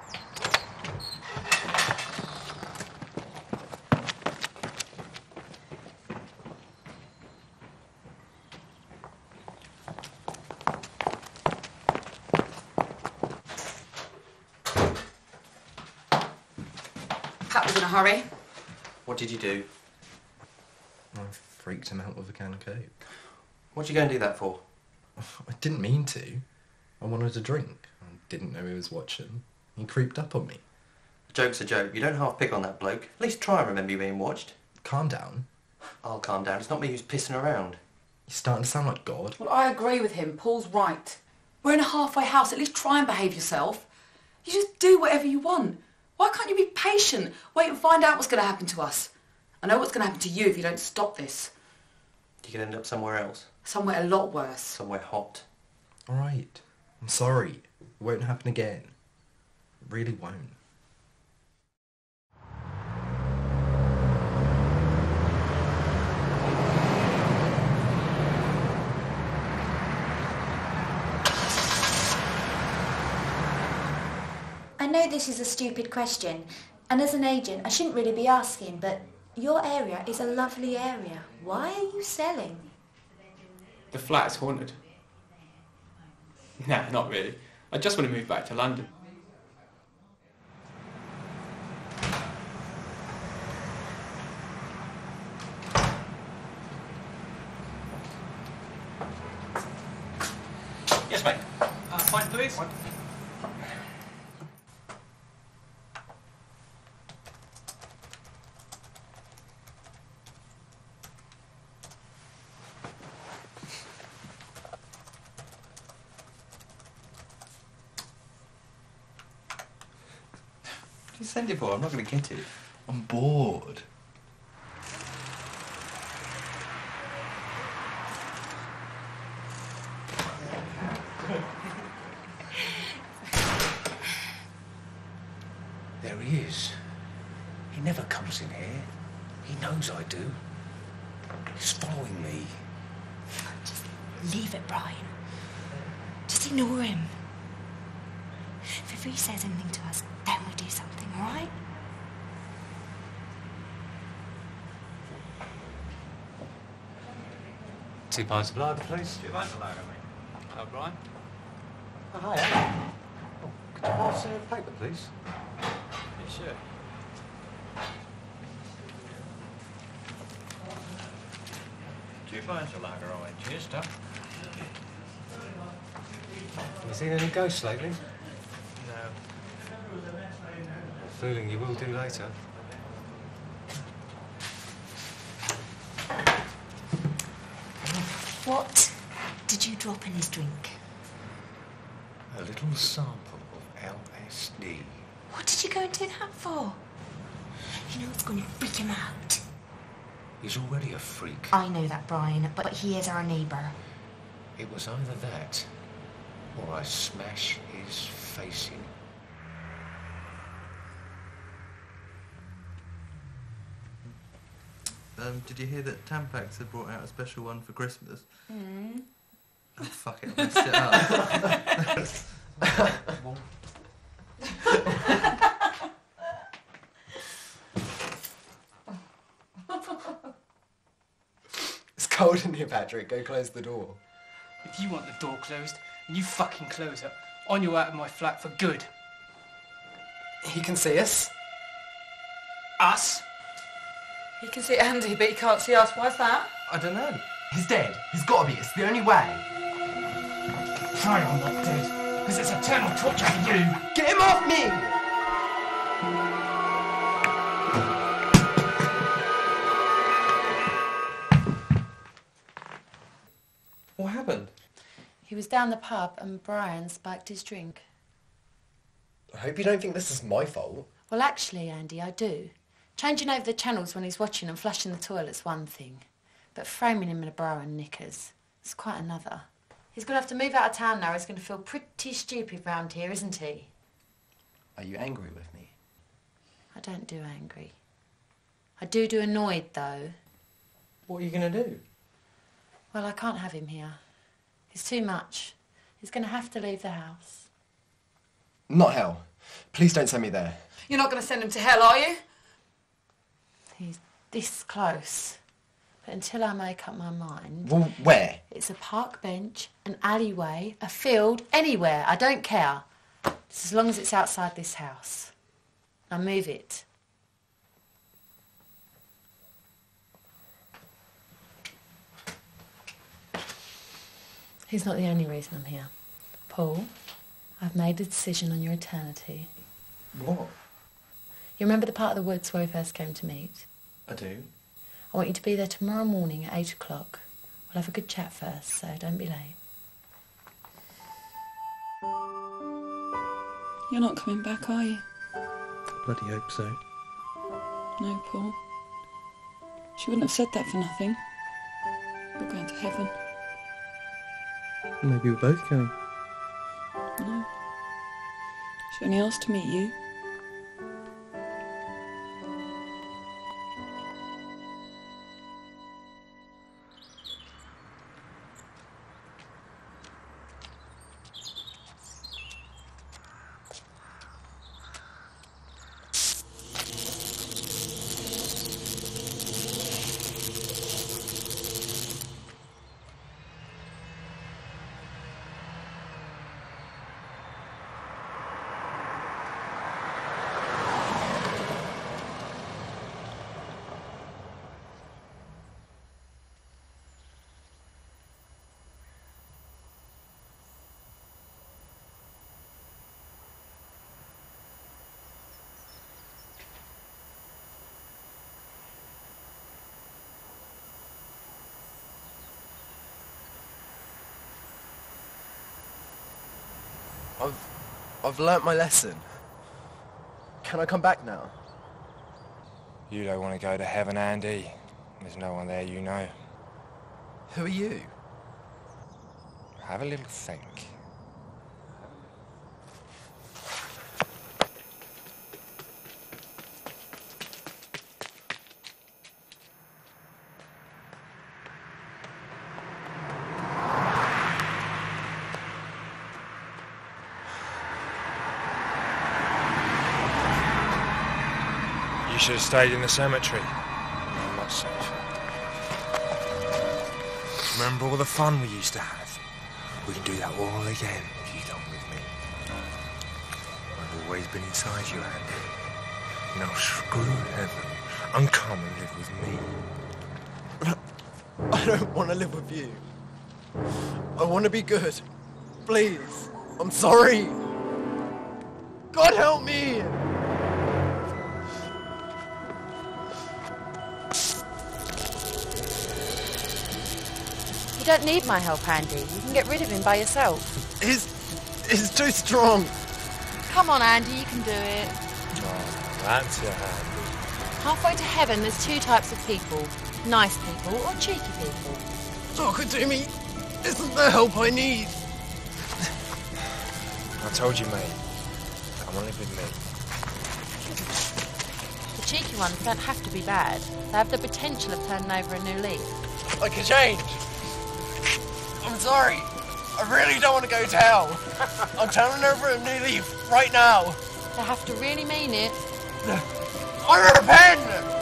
Pat was in a hurry. What did you do? I freaked him out with a can of Coke. What'd you go and do that for? I didn't mean to. I wanted a drink. I didn't know he was watching. He creeped up on me. A joke's a joke. You don't half pick on that bloke. At least try and remember you being watched. Calm down. I'll calm down. It's not me who's pissing around. You're starting to sound like God. Well, I agree with him. Paul's right. We're in a halfway house. At least try and behave yourself. You just do whatever you want. Why can't you be patient? Wait and find out what's going to happen to us. I know what's going to happen to you if you don't stop this. You could end up somewhere else. Somewhere a lot worse. Somewhere hot. All right. I'm sorry. It won't happen again. It really won't. I know this is a stupid question, and as an agent I shouldn't really be asking, but your area is a lovely area. Why are you selling? The flat's haunted. Nah, not really. I just want to move back to London. Yes, mate. Pint, please. What did you send it for? I'm not going to get it. I'm bored. There he is. He never comes in here. He knows I do. He's following me. Just leave it, Brian. Just ignore him. If ever he says anything to us, then we do something, all right? Two pints of lager, please. 2 pints of lager, mate. Hello, Brian. Oh, hi. Oh, could you pass a paper, please? Yeah, sure. Two pints of lager, all right. Cheers, Tom. Have you seen any ghosts lately? No. Feeling you will do later. What did you drop in his drink? A little sample of LSD. What did you go and do that for? You know it's going to freak him out. He's already a freak. I know that, Brian, but he is our neighbour. It was either that, or I smash his face in. Did you hear that Tampax had brought out a special one for Christmas? Mm. Oh, fuck it, I messed it up. It's cold in here, Patrick. Go close the door. If you want the door closed, then you fucking close it. On your way out of my flat for good. He can see us. Us? He can see Andy, but he can't see us. Why's that? I don't know. He's dead. He's got to be. It's the only way. Try I'm not dead, because it's eternal torture for you. Get him off me! What happened? He was down the pub and Brian spiked his drink. I hope you don't think this is my fault. Well, actually, Andy, I do. Changing over the channels when he's watching and flushing the toilet's one thing. But framing him in a bra and knickers is quite another. He's going to have to move out of town now. He's going to feel pretty stupid round here, isn't he? Are you angry with me? I don't do angry. I do annoyed, though. What are you going to do? Well, I can't have him here. It's too much. He's going to have to leave the house. Not hell. Please don't send me there. You're not going to send him to hell, are you? He's this close. But until I make up my mind... Well, where? It's a park bench, an alleyway, a field, anywhere. I don't care. Just as long as it's outside this house. Now move it. He's not the only reason I'm here. Paul, I've made a decision on your eternity. What? You remember the part of the woods where we first came to meet? I do. I want you to be there tomorrow morning at 8 o'clock. We'll have a good chat first, so don't be late. You're not coming back, are you? Bloody hope so. No, Paul. She wouldn't have said that for nothing. You're going to heaven. Maybe we're both going. No. She only asked to meet you. I've learnt my lesson. Can I come back now? You don't want to go to heaven, Andy. There's no one there you know. Who are you? Have a little think. You should have stayed in the cemetery. No, much safer. Remember all the fun we used to have? We can do that all again if you come with me. I've always been inside you, Andy. Now screw heaven and come and live with me. I don't want to live with you. I want to be good. Please. I'm sorry. God help me! You don't need my help, Andy. You can get rid of him by yourself. He's too strong. Come on, Andy, you can do it. Oh, that's your Andy. Halfway to heaven, there's two types of people. Nice people or cheeky people. Talking to me isn't the help I need. I told you, mate. Come on, live with me. The cheeky ones don't have to be bad. They have the potential of turning over a new leaf. I can change. I'm sorry. I really don't want to go to hell. I'm turning over a new leaf right now. They have to really mean it. I repent!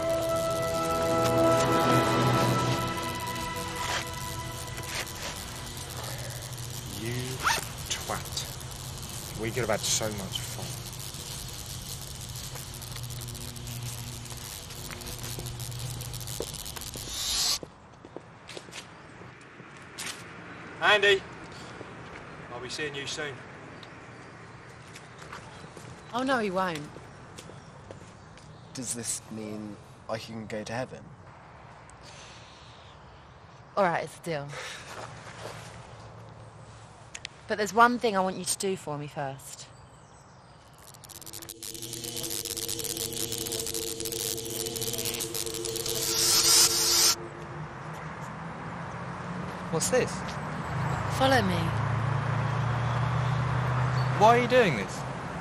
You twat. We could have had so much fun. Andy, I'll be seeing you soon. Oh, no, he won't. Does this mean I can go to heaven? All right, it's a deal. But there's one thing I want you to do for me first. What's this? Follow me. Why are you doing this?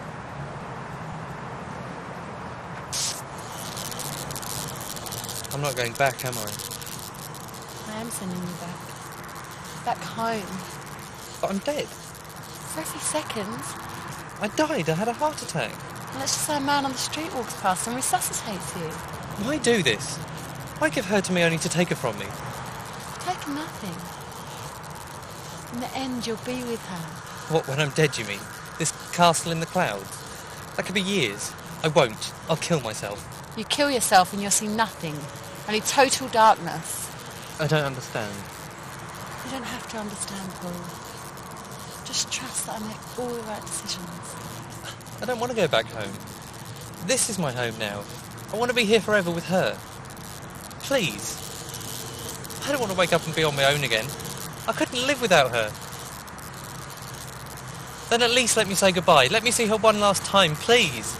I'm not going back, am I? I am sending you back. Back home. But I'm dead. For a few seconds. I died. I had a heart attack. And let's just say a man on the street walks past and resuscitates you. Why do this? Why give her to me only to take her from me? Take nothing. In the end, you'll be with her. What, when I'm dead, you mean? This castle in the clouds? That could be years. I won't. I'll kill myself. You kill yourself and you'll see nothing. Only total darkness. I don't understand. You don't have to understand, Paul. Just trust that I make all the right decisions. I don't want to go back home. This is my home now. I want to be here forever with her. Please. I don't want to wake up and be on my own again. I couldn't live without her. Then at least let me say goodbye. Let me see her one last time, please.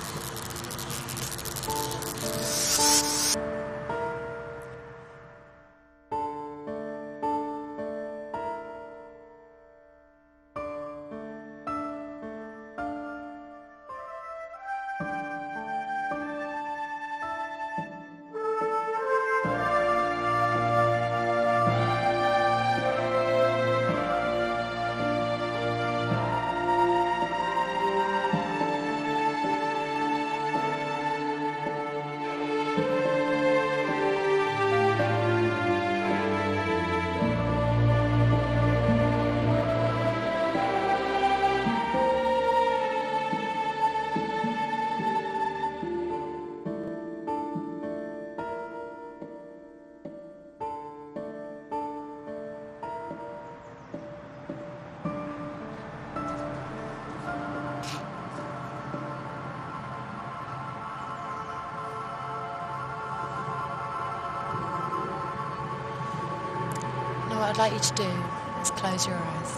What I'd like you to do is close your eyes.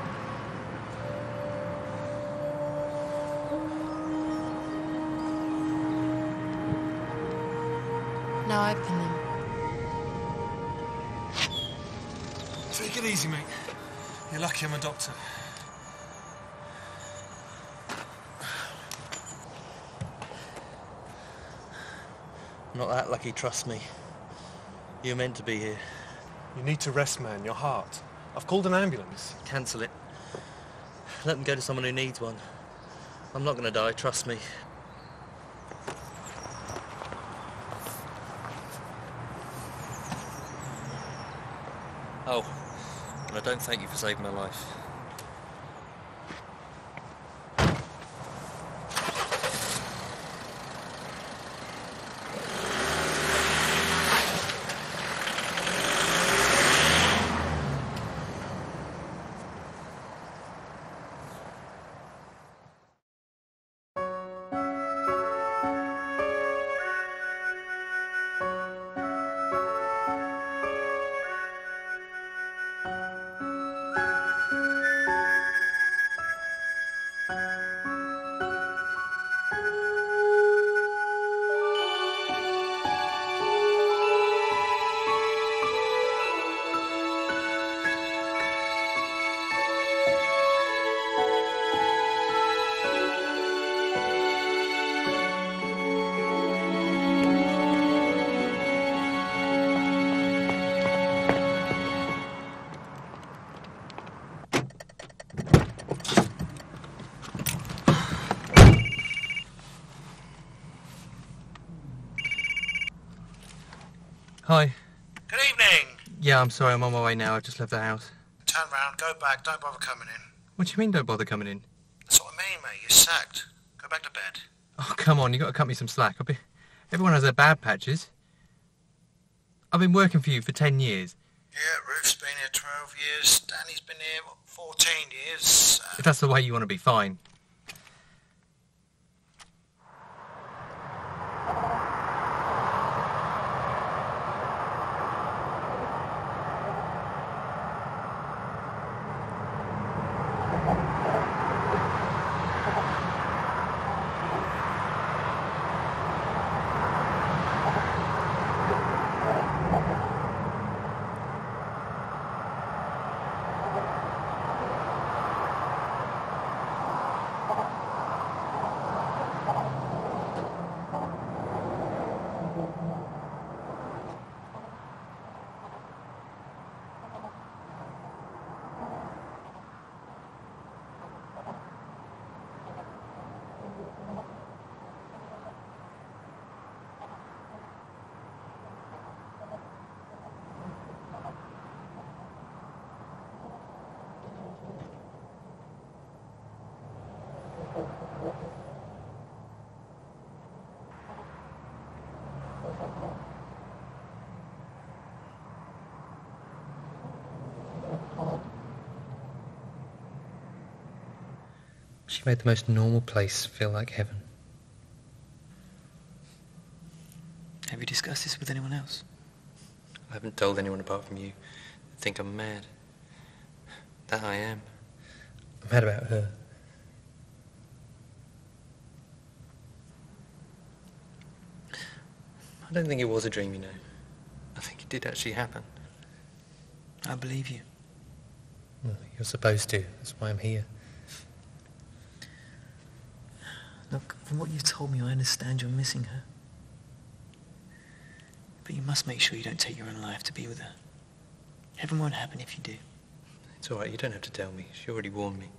Now open them. Take it easy, mate. You're lucky I'm a doctor. Not that lucky, trust me. You're meant to be here. You need to rest, man. Your heart. I've called an ambulance. Cancel it. Let them go to someone who needs one. I'm not going to die, trust me. Oh, and I don't thank you for saving my life. Hi. Good evening. Yeah, I'm sorry, I'm on my way now. I've just left the house. Turn round, go back, don't bother coming in. What do you mean, don't bother coming in? That's what I mean, mate. You're sacked. Go back to bed. Oh, come on, you got to cut me some slack. Everyone has their bad patches. I've been working for you for 10 years. Yeah, Ruth's been here 12 years. Danny's been here, 14 years. If that's the way you want to be, fine. She made the most normal place feel like heaven. Have you discussed this with anyone else? I haven't told anyone apart from you. They think I'm mad. That I am. I'm mad about her. I don't think it was a dream, you know. I think it did actually happen. I believe you. Well, you're supposed to. That's why I'm here. Look, from what you've told me, I understand you're missing her. But you must make sure you don't take your own life to be with her. Heaven won't happen if you do. It's all right, you don't have to tell me. She already warned me.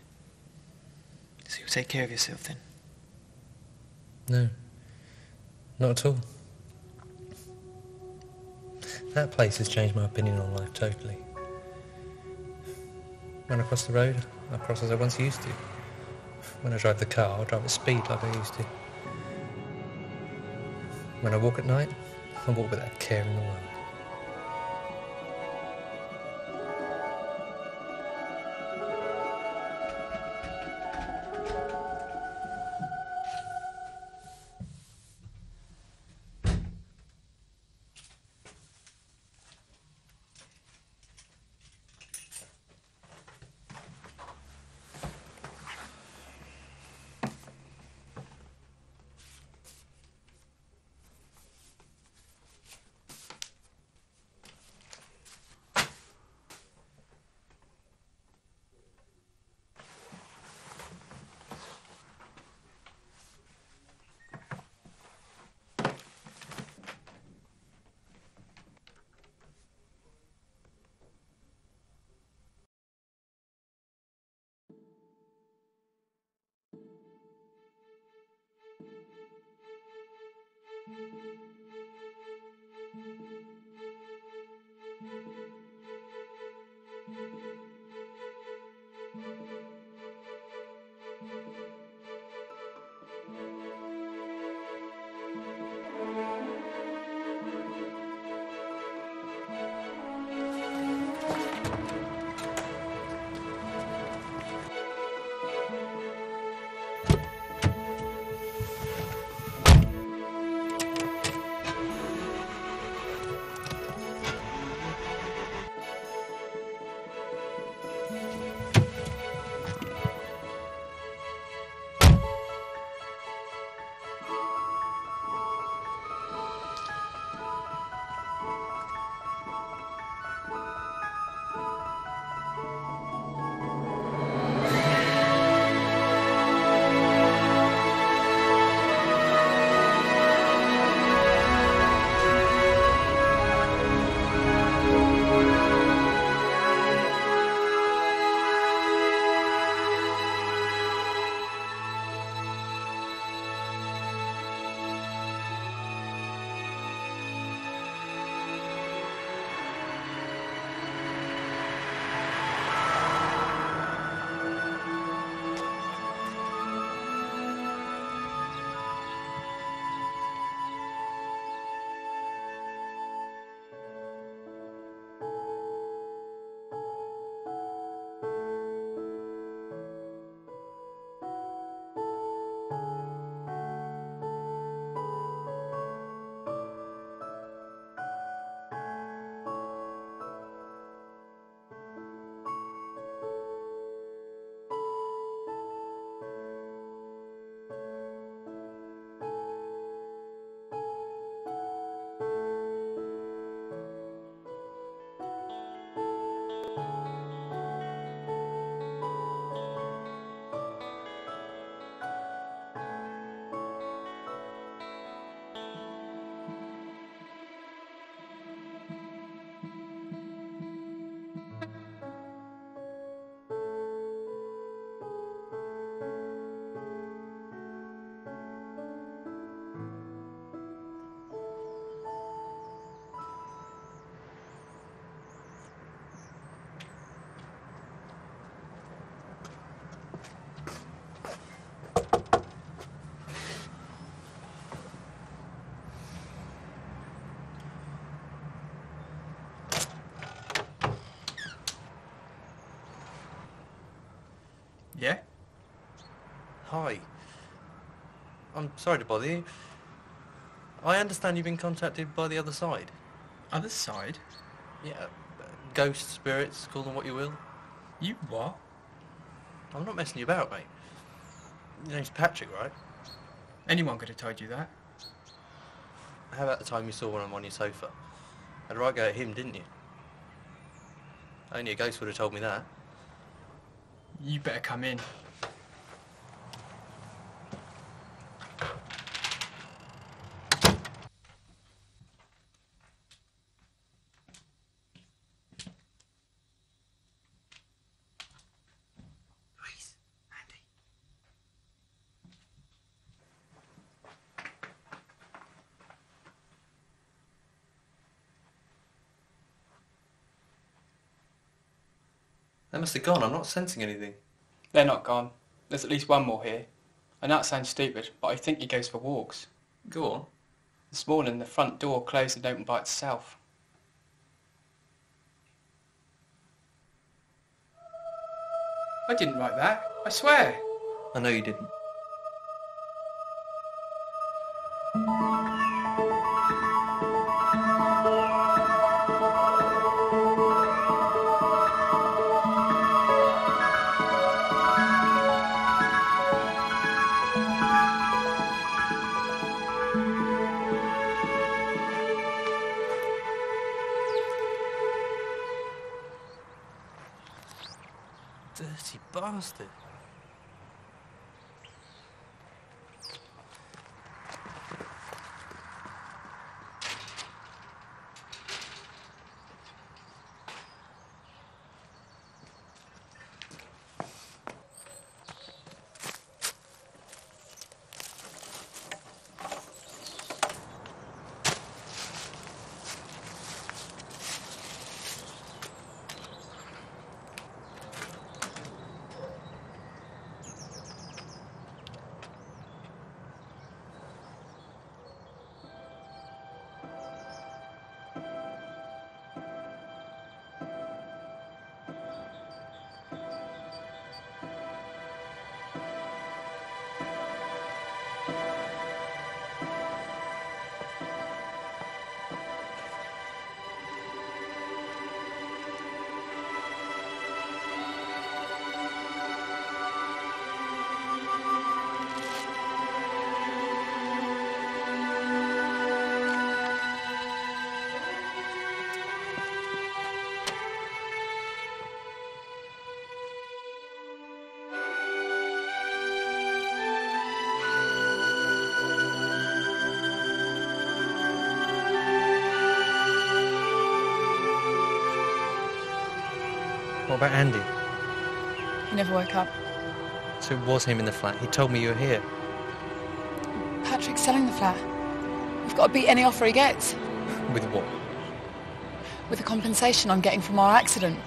So you'll take care of yourself then? No. Not at all. That place has changed my opinion on life totally. When I cross the road, I cross as I once used to. When I drive the car, I drive at speed like I used to. When I walk at night, I walk without a care in the world. Yeah? Hi. I'm sorry to bother you. I understand you've been contacted by the other side. Other side? Yeah, ghosts, spirits, call them what you will. You what? I'm not messing you about, mate. Your name's Patrick, right? Anyone could have told you that. How about the time you saw one of them on your sofa? Had a right go at him, didn't you? Only a ghost would have told me that. You better come in. They must have gone. I'm not sensing anything. They're not gone. There's at least one more here. I know it sounds stupid, but I think he goes for walks. Go on. This morning the front door closed and opened by itself. I didn't write that. I swear. I know you didn't. Dirty bastard. What about Andy? He never woke up. So it was him in the flat. He told me you were here. Patrick's selling the flat. We've got to beat any offer he gets. With what? With the compensation I'm getting from our accident.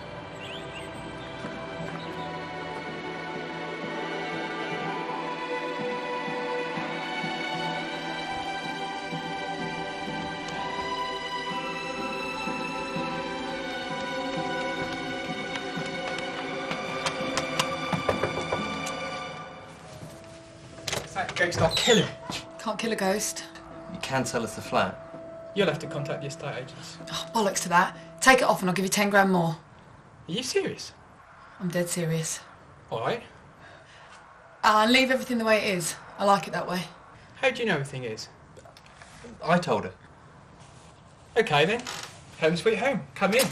Ghost, I'll kill him. Can't kill a ghost. You can sell us the flat. You'll have to contact the estate agents. Oh, bollocks to that. Take it off and I'll give you 10 grand more. Are you serious? I'm dead serious. All right. And leave everything the way it is. I like it that way. How do you know everything is? I told her. Okay then. Home sweet home. Come in.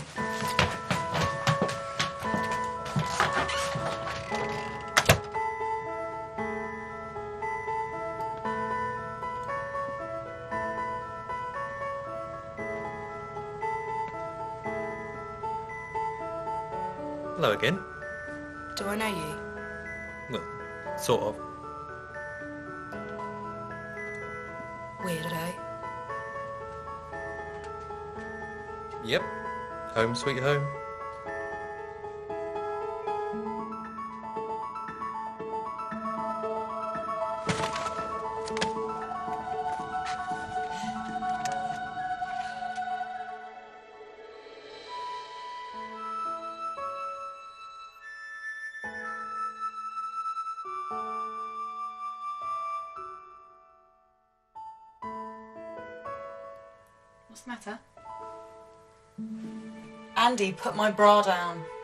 Hello again. Do I know you? Well, sort of. Weirdo. Yep. Home sweet home. What's the matter? Andy put my bra down.